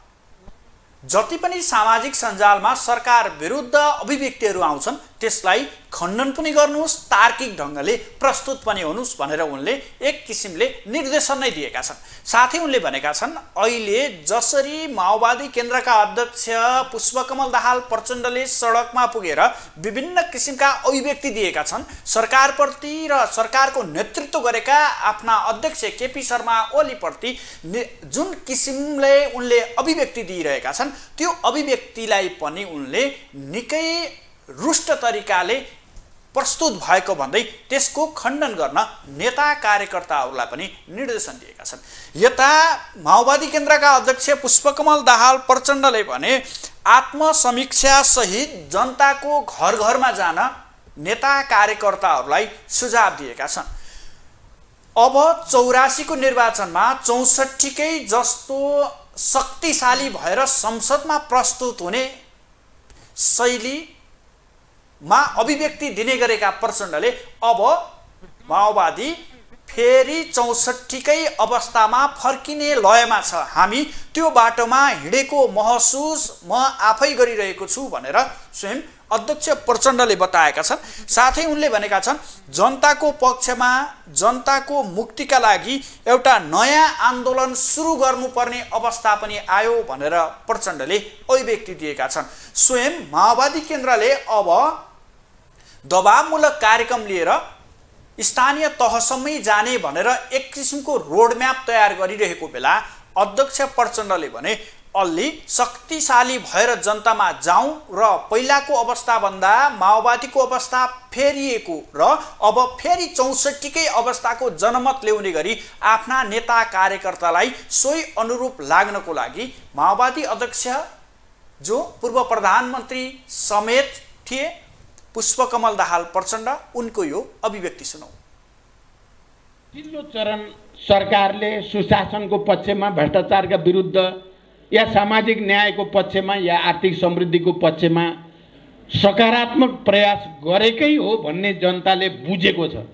जति पनि सामाजिक सञ्जालमा सरकार विरुद्ध अभिव्यक्तिहरू आउँछन् त्यसलाई खण्डन पनि गर्नुहोस्, तार्किक ढङ्गले प्रस्तुत पनि हुनुहोस् भनेर उनले एक किसिमले निर्देशन नै दिएका छन्। साथै उनले भनेका छन् अहिले जसरी माओवादी केन्द्रका अध्यक्ष पुष्पकमल दाहाल प्रचण्डले सडकमा पुगेर विभिन्न किसिमका अभिव्यक्ति दिएका छन्, सरकारप्रति र सरकारको नेतृत्व गरेका आफ्ना अध्यक्ष केपी शर्मा ओलीप्रति जुन किसिमले उनले अभिव्यक्ति दिइरहेका छन् त्यो अभिव्यक्तिलाई पनि उनले निकै रुष्ट तरिकाले प्रस्तुत भएको भन्दै त्यसको खण्डन गर्न नेता कार्यकर्ताहरूलाई पनि निर्देशन दिएका छन्। यता माओवादी केन्द्रका अध्यक्ष पुष्पकमल दाहाल प्रचण्डले भने आत्मसमीक्षा सहित जनताको घर घरमा जान नेता कार्यकर्ताहरूलाई सुझाव दिएका छन्। अब चौरासीको निर्वाचनमा चौसठीकै जस्तो शक्तिशाली भएर संसदमा प्रस्तुत हुने शैली मा अभिव्यक्ति दिने गरेका प्रचण्डले अब माओवादी फेरि चौसठीकै अवस्थामा फर्किने लयमा छ, हामी त्यो बाटोमा हिँडेको महसुस म आफै गरिरहेको छु भनेर स्वयं अध्यक्ष प्रचण्डले बताएका छन्। साथै उनले भनेका छन् जनताको पक्षमा जनताको मुक्तिका लागि एउटा नयाँ आन्दोलन सुरु गर्नुपर्ने अवस्था पनि आयो भनेर प्रचण्डले अभिव्यक्ति दिएका छन्। स्वयं माओवादी केन्द्रले अब दबावमूलक कार्यक्रम लिएर स्थानीय तहसम्मै जाने भनेर एक किसिमको रोडम्याप तयार गरिरहेको बेला अध्यक्ष प्रचण्डले भने अलि शक्तिशाली भएर जनतामा जाउँ र पहिलाको अवस्थाभन्दा माओवादीको अवस्था फेरिएको र अब फेरि चौसठीकै अवस्थाको जनमत ल्याउने गरी आफ्ना नेता कार्यकर्तालाई सोही अनुरूप लाग्नको लागि माओवादी अध्यक्ष जो पूर्व प्रधानमन्त्री समेत थिए पुष्पकमल दाहाल प्रचण्ड उनको यो अभिव्यक्ति सुनौ। पछिल्लो चरण सरकारले सुशासनको पक्षमा भ्रष्टाचारका विरुद्ध या सामाजिक न्यायको पक्षमा या आर्थिक समृद्धिको पक्षमा सकारात्मक प्रयास गरेकै हो भन्ने जनताले बुझेको छ।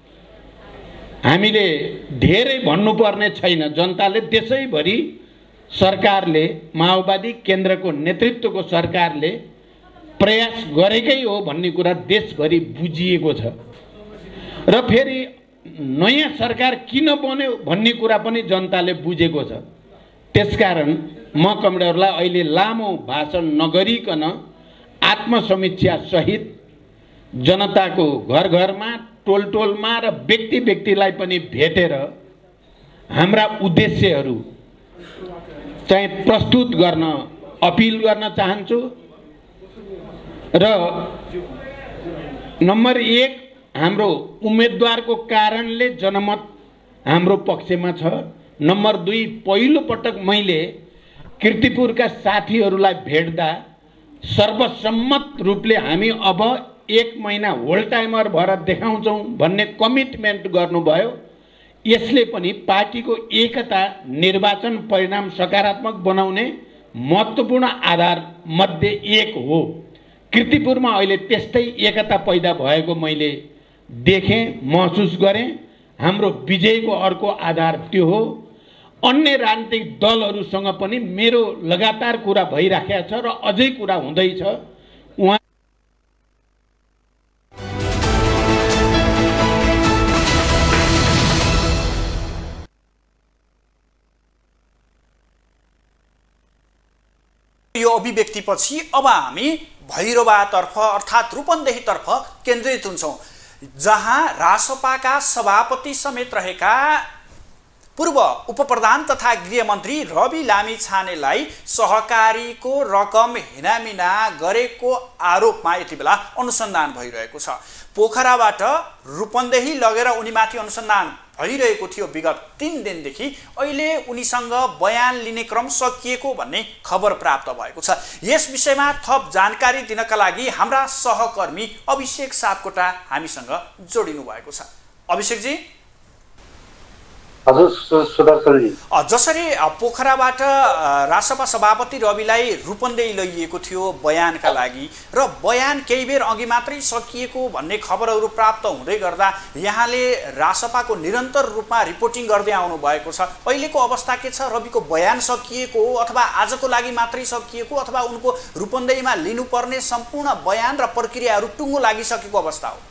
हामीले धेरै भन्नुपर्ने छैन, जनताले त्यसैभरि सरकारले माओवादी केन्द्रको नेतृत्वको सरकारले प्रयास गरेकै हो भन्ने कुरा देशभरि बुझिएको छ र फेरि नयाँ सरकार किन बन्यो भन्ने कुरा पनि जनताले बुझेको छ। त्यसकारण म कमरेडहरूलाई अहिले लामो भाषण नगरिकन आत्मसमीक्षा सहित जनताको घर घरमा टोल टोलमा र व्यक्ति व्यक्तिलाई पनि भेटेर हाम्रा उद्देश्यहरू चाहिँ प्रस्तुत गर्न अपिल गर्न चाहन्छु। र नम्बर एक हाम्रो उम्मेदवारको कारणले जनमत हाम्रो पक्षमा छ। नम्बर दुई पहिलो पटक मैले कीर्तिपुरका साथीहरूलाई भेट्दा सर्वसम्मत रूपले हामी अब एक महिना होल टाइमर भएर देखाउँछौँ भन्ने कमिटमेन्ट गर्नुभयो। यसले पनि पार्टीको एकता निर्वाचन परिणाम सकारात्मक बनाउने महत्त्वपूर्ण आधार मध्ये एक हो। कीर्तिपुरमा अहिले त्यस्तै एकता पैदा भएको मैले देखेँ, महसुस गरेँ। हाम्रो विजयको अर्को आधार त्यो हो। अन्य राजनीतिक दलहरूसँग पनि मेरो लगातार कुरा भइराखेको छ र अझै कुरा हुँदैछ। उहाँ यो अभिव्यक्तिपछि अब हामी भैरवातर्फ अर्थात् रूपन्देहीतर्फ केन्द्रित हुन्छौँ, जहाँ रासपाका सभापति समेत रहेका पूर्व उपप्रधान तथा गृहमन्त्री रवि लामिछानेलाई सहकारीको रकम हिनामिना गरेको आरोपमा यति बेला अनुसन्धान भइरहेको छ। पोखराबाट रूपन्देही लगेर उनीमाथि अनुसन्धान भइरहेको थियो विगत तीन दिनदेखि। अहिले उनीसँग बयान लिने क्रम सकिएको भन्ने खबर प्राप्त भएको छ। यस विषयमा थप जानकारी दिनका लागि हाम्रा सहकर्मी अभिषेक सापकोटा हामीसँग जोडिनु भएको छ। अभिषेक जी, हजुर सुदर्शनजी, जसरी पोखराबाट रासपा सभापति रविलाई रूपन्देही लगिएको थियो बयानका लागि र बयान केही बेर अघि मात्रै सकिएको भन्ने खबरहरू प्राप्त हुँदै गर्दा यहाँले रासपाको निरन्तर रूपमा रिपोर्टिङ गर्दै आउनु भएको छ। अहिलेको अवस्था के छ? रविको बयान सकिएको हो अथवा आजको लागि मात्रै सकिएको अथवा उनको रूपन्देहीमा लिनुपर्ने सम्पूर्ण बयान र प्रक्रियाहरू टुङ्गो लागिसकेको अवस्था हो?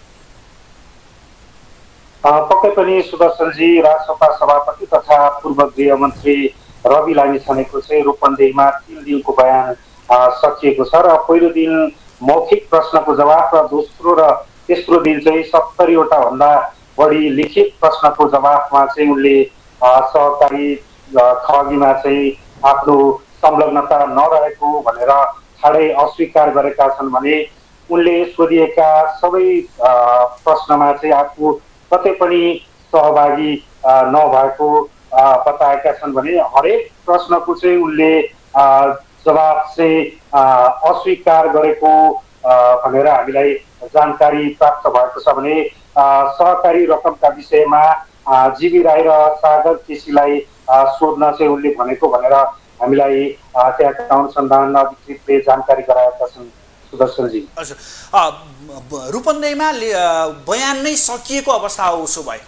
पक्कै पनि सुदर्शनजी, रासपा सभापति तथा पूर्व गृहमन्त्री रवि लामिछानेको चाहिँ रूपन्देहीमा तीन दिनको बयान सकिएको छ र पहिलो दिन मौखिक प्रश्नको जवाफ र दोस्रो र तेस्रो दिन चाहिँ सत्तरीवटा भन्दा बढी लिखित प्रश्नको जवाफमा चाहिँ उनले सहकारी ठगीमा चाहिँ आफ्नो संलग्नता नरहेको भनेर ठाडै अस्वीकार गरेका छन् भने उनले सोधिएका सबै प्रश्नमा चाहिँ आफू कतै पनि सहभागी नभएको बताएका छन् भने हरेक प्रश्नको चाहिँ उनले जवाफ चाहिँ अस्वीकार गरेको भनेर हामीलाई जानकारी प्राप्त भएको छ भने सहकारी रकमका विषयमा जीवी राई र सागर केसीलाई सोध्न चाहिँ उनले भनेको भनेर हामीलाई त्यहाँका अनुसन्धान अधिकृतले जानकारी गराएका छन्। सुदर्शनजी, हजुर, रूपन्देहीमा बयान नै सकिएको अवस्था हो उसो भए?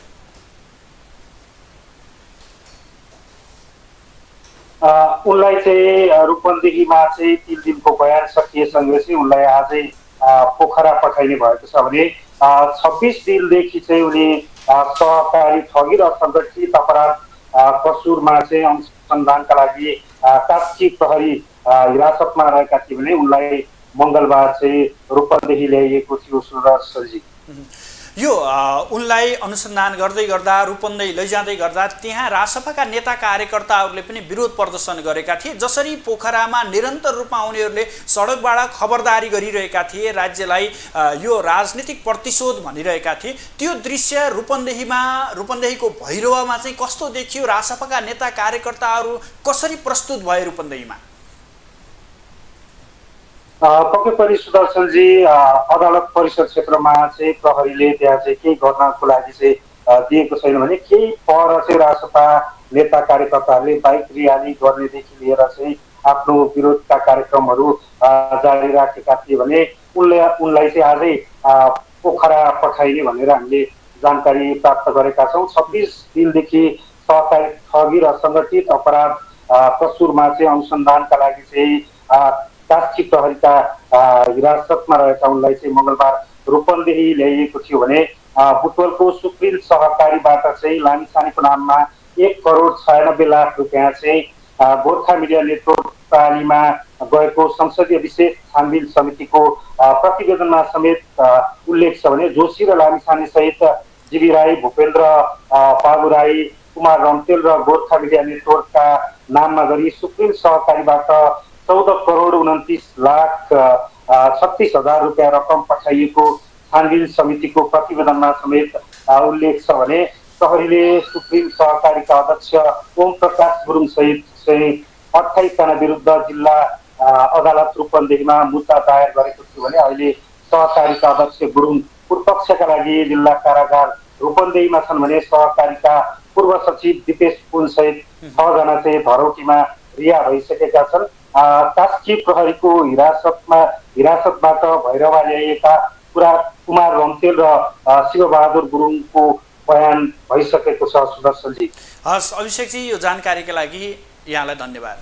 उनलाई चाहिँ रूपन्देहीमा चाहिँ तीन दिनको बयान सकिएसँगै चाहिँ उनलाई आजै पोखरा पठाइने भएको छ भने छब्बिस दिनदेखि चाहिँ उनी सहकारी ठगी र सङ्गठित अपराध कसूरमा चाहिँ अनुसन्धानका लागि कास्की प्रहरी हिरासतमा रहेका थिए भने उनलाई मङ्गलबार चाहिँ रूपन्देही ल्याइएको थियो। सुदर्शनजी, यो उनलाई अनुसन्धान गर्दै गर्दा रूपन्देही लैजाँदै गर्दा त्यहाँ रासपाका नेता कार्यकर्ताहरूले पनि विरोध प्रदर्शन गरेका थिए। जसरी पोखरामा निरन्तर रूपमा उनीहरूले सडकबाट खबरदारी गरिरहेका थिए, राज्यलाई यो राजनीतिक प्रतिशोध भनिरहेका थिए, त्यो दृश्य रूपन्देहीमा रूपन्देहीको भैरवामा चाहिँ कस्तो देखियो? रासपाका नेता कार्यकर्ताहरू कसरी प्रस्तुत भए रूपन्देहीमा? पक्कै पनि सुदर्शनजी, अदालत परिसर क्षेत्रमा चाहिँ प्रहरीले त्यहाँ चाहिँ केही गर्नको लागि चाहिँ दिएको छैन भने केही पर चाहिँ रासपा नेता कार्यकर्ताहरूले बाइक र्याली गर्नेदेखि लिएर चाहिँ आफ्नो विरोधका कार्यक्रमहरू जारी राखेका थिए भने उनले उनलाई चाहिँ आजै पोखरा पठाइने भनेर हामीले जानकारी प्राप्त गरेका छौँ। छब्बिस दिनदेखि सहकारी ठगी र सङ्गठित अपराध कसूरमा चाहिँ अनुसन्धानका लागि चाहिँ कास्की प्रहरीका हिरासतमा रहेका उनलाई चाहिँ मङ्गलबार रूपन्देही ल्याइएको थियो भने बुटवलको सुप्रिम सहकारीबाट चाहिँ लामिछानेको नाममा एक करोड छयानब्बे लाख रुपियाँ चाहिँ गोर्खा मिडिया नेटवर्क प्रणालीमा गएको संसदीय विशेष छानबिन समितिको प्रतिवेदनमा समेत उल्लेख छ भने जोशी र लामिछाने सहित जीवी राई, भूपेन्द्र पागु राई, कुमार रम्तेल र गोर्खा मिडिया नेटवर्कका नाममा गरी सुप्रिम सहकारीबाट चौध करोड उन्तिस लाख छत्तीस हजार रुपियाँ रकम पठाइएको छानबिन समितिको प्रतिवेदनमा समेत उल्लेख छ भने प्रहरीले सुप्रिम सहकारीका अध्यक्ष ओम प्रकाश गुरुङ सहित चाहिँ अठाइसजना विरुद्ध जिल्ला अदालत रूपन्देहीमा मुद्दा दायर गरेको थियो भने अहिले सहकारीका अध्यक्ष गुरुङ पूर्वपक्षका लागि जिल्ला कारागार रूपन्देहीमा छन् भने सहकारीका पूर्व सचिव दिपेश पुन सहित छजना चाहिँ धरौटीमा रिहा भइसकेका छन्। कास्की प्रहरीको हिरासतमा हिरासतबाट भैरवा ल्याइएका पुरा कुमार रम्तेल र शिवबहादुर गुरुङको बयान भइसकेको छ। सुदर्शनजी, हस् अभिषेकजी, यो जानकारीका लागि यहाँलाई धन्यवाद।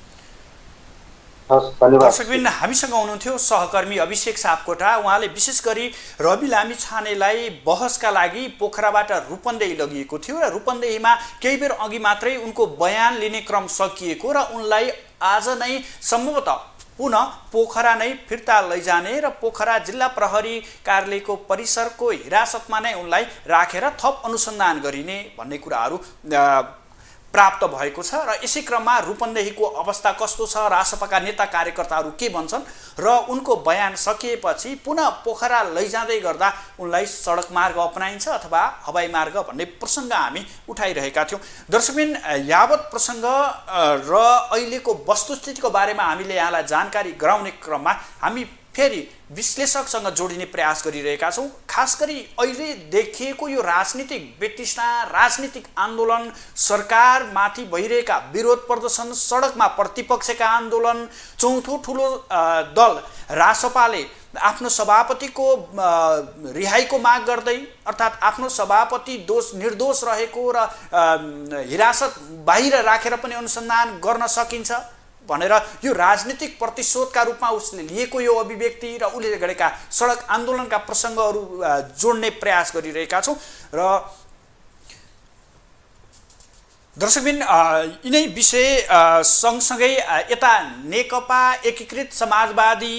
दर्शकबिन, हामीसँग हुनुहुन्थ्यो सहकर्मी अभिषेक सापकोटा। उहाँले विशेष गरी रवि लामिछानेलाई बहसका लागि पोखराबाट रूपन्देही लगिएको थियो र रूपन्देहीमा केही बेर अघि मात्रै उनको बयान लिने क्रम सकिएको र उनलाई आज नै सम्भवतः पुनः पोखरा नै फिर्ता लैजाने र पोखरा जिल्ला प्रहरी कार्यालयको परिसरको हिरासतमा नै उनलाई राखेर थप अनुसन्धान गरिने भन्ने कुराहरू प्राप्त भएको छ र यसै क्रममा रूपन्देहीको अवस्था कस्तो छ, रासपाका नेता कार्यकर्ताहरू के भन्छन् र उनको बयान सकिएपछि पुनः पोखरा लैजाँदै गर्दा उनलाई सडक मार्ग अपनाइन्छ अथवा हवाई मार्ग भन्ने प्रसङ्ग हामी उठाइरहेका थियौँ। दर्शकबिन, यावत प्रसङ्ग र अहिलेको वस्तुस्थितिको बारेमा हामीले यहाँलाई जानकारी गराउने क्रममा हामी फेरि विश्लेषकसँग जोडिने प्रयास गरिरहेका छौँ। खास गरी अहिले देखिएको यो राजनीतिक वितृष्णा, राजनीतिक आन्दोलन, सरकारमाथि भइरहेका विरोध प्रदर्शन, सडकमा प्रतिपक्षका आन्दोलन, चौथो ठुलो दल रासपाले आफ्नो सभापतिको रिहाईको माग गर्दै, अर्थात् आफ्नो सभापति दोष निर्दोष रहेको र हिरासत बाहिर राखेर पनि अनुसन्धान गर्न सकिन्छ भनेर यो राजनीतिक प्रतिशोधका रूपमा उसले लिएको यो अभिव्यक्ति र उसले गरेका सडक आन्दोलनका प्रसङ्गहरू जोड्ने प्रयास गरिरहेका छौँ। र दर्शकबिन, यिनै विषय सँगसँगै यता नेकपा एकीकृत समाजवादी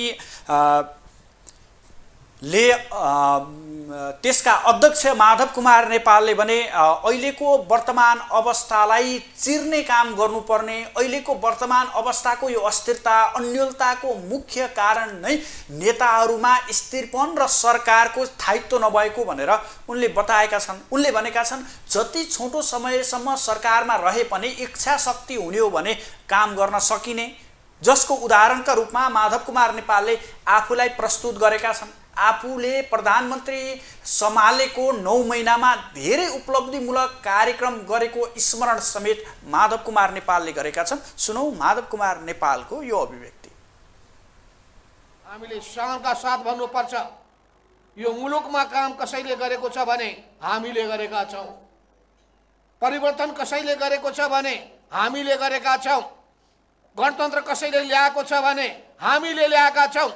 ले त्यसका अध्यक्ष माधव कुमार नेपालले भने अहिलेको वर्तमान अवस्थालाई चिर्ने काम गर्नुपर्ने, अहिलेको वर्तमान अवस्थाको यो अस्थिरता अन्योलताको मुख्य कारण नै नेताहरूमा स्थिरपन र सरकारको स्थायित्व नभएको भनेर उनले बताएका छन्। उनले भनेका छन् जति छोटो समयसम्म सरकारमा रहे पनि इच्छा शक्ति हुने हो भने काम गर्न सकिने, जसको उदाहरणका रूपमा माधव कुमार नेपालले आफूलाई प्रस्तुत गरेका छन्। आफूले प्रधानमन्त्री सम्हालेको नौ महिनामा धेरै उपलब्धिमूलक कार्यक्रम गरेको स्मरण समेत माधव कुमार नेपालले गरेका छन्। सुनौ माधव कुमार नेपालको यो अभिव्यक्ति। हामीले सहनका साथ भन्नुपर्छ, यो मुलुकमा काम कसैले गरेको छ भने हामीले गरेका छौँ, परिवर्तन कसैले गरेको छ भने हामीले गरेका छौँ, गणतन्त्र कसैले ल्याएको छ भने हामीले ल्याएका छौँ।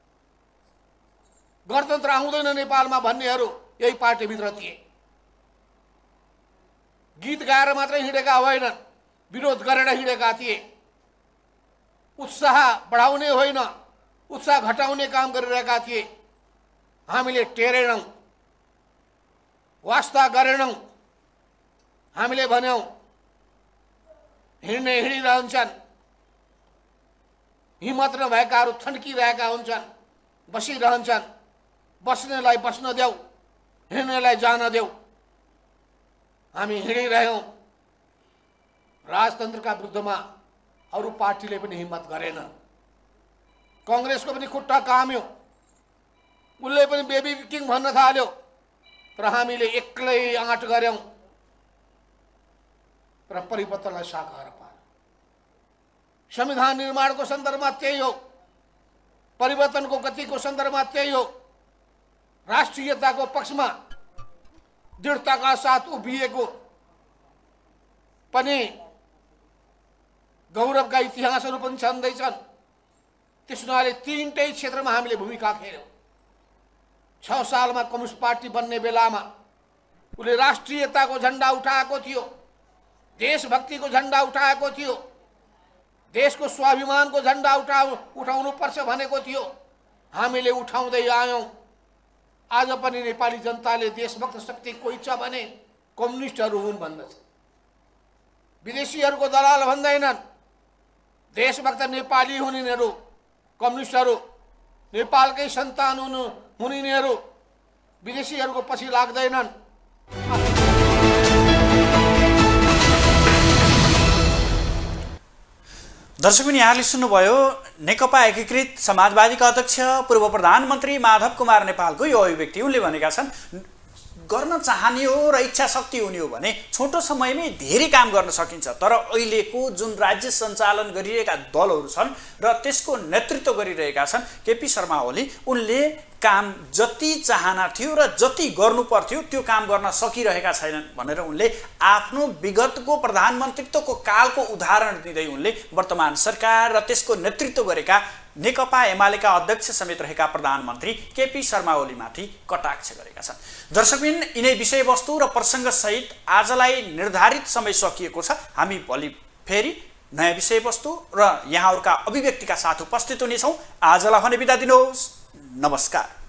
गणतन्त्र आउँदैन नेपालमा भन्नेहरू यही पार्टीभित्र थिए। गीत गाएर मात्रै हिँडेका होइनन्, विरोध गरेर हिँडेका थिए। उत्साह बढाउने होइन, उत्साह घटाउने काम गरिरहेका थिए। हामीले टेरेनौँ, वास्ता गरेनौँ। हामीले भन्यौँ हिँड्ने हिँडिरहन्छन्, हिम्मत नभएकाहरू थन्किरहेका हुन्छन्, बसिरहन्छन्। बस्नेलाई बस्न देऊ, हिँड्नेलाई जान देऊ। हामी हिँडिरह्यौँ। राजतन्त्रका विरुद्धमा अरू पार्टीले पनि हिम्मत गरेनन्। कांग्रेसको पनि खुट्टा काम्यो, उसले पनि बेबी किङ भन्न थाल्यो, तर हामीले एक्लै आँट गर्यौँ र परिवर्तनलाई साकार पार्यौँ। संविधान निर्माणको सन्दर्भमा त्यही हो, परिवर्तनको गतिको सन्दर्भमा त्यही हो। राष्ट्रियताको पक्षमा दृढताका साथ उभिएको पनि गौरवका इतिहासहरू पनि छँदैछन्। त्यस हुनाले तीनटै क्षेत्रमा हामीले भूमिका खेल्यौँ। छ सालमा कम्युनिस्ट पार्टी बन्ने बेलामा उसले राष्ट्रियताको झण्डा उठाएको थियो, देशभक्तिको झण्डा उठाएको थियो, देशको स्वाभिमानको झण्डा उठा उठाउनुपर्छ भनेको थियो। हामीले उठाउँदै आयौँ। आज पनि नेपाली जनताले देशभक्त शक्ति कोही छ भने कम्युनिस्टहरू हुन् भन्दछ। विदेशीहरूको दलाल भन्दैनन्, देशभक्त नेपाली हुन् यिनीहरू। कम्युनिस्टहरू नेपालकै सन्तान हुनु हुन् यिनीहरू, विदेशीहरूको पछि लाग्दैनन्। दर्शकबिन, यहाँले सुन्नुभयो नेकपा एकीकृत समाजवादीका अध्यक्ष पूर्व प्रधानमन्त्री माधव कुमार नेपालको यो अभिव्यक्ति। उनले भनेका छन् गर्न चाहने हो र इच्छा शक्ति हुने हो भने छोटो समयमै धेरै काम गर्न सकिन्छ। तर अहिलेको जुन राज्य सञ्चालन गरिरहेका दलहरू छन् र त्यसको नेतृत्व गरिरहेका छन् केपी शर्मा ओली, उनले काम जति चाहना थियो र जति गर्नु पर्थ्यो त्यो काम गर्न सकिरहेका छैनन् भनेर उनले आफ्नो विगतको प्रधानमन्त्रीत्वको कालको उदाहरण दिँदै उनले वर्तमान सरकार र त्यसको नेतृत्व गरेका नेकपा एमालेका अध्यक्ष समेत रहेका प्रधानमन्त्री केपी शर्मा ओलीमाथि कटाक्ष गरेका छन्। दर्शकबिन, यिनै विषयवस्तु र प्रसङ्गसहित आजलाई निर्धारित समय सकिएको छ। हामी भोलि फेरि नयाँ विषयवस्तु र यहाँहरूका अभिव्यक्तिका साथ उपस्थित हुनेछौँ। आजलाई भने बिदा दिनुहोस्। नमस्कार।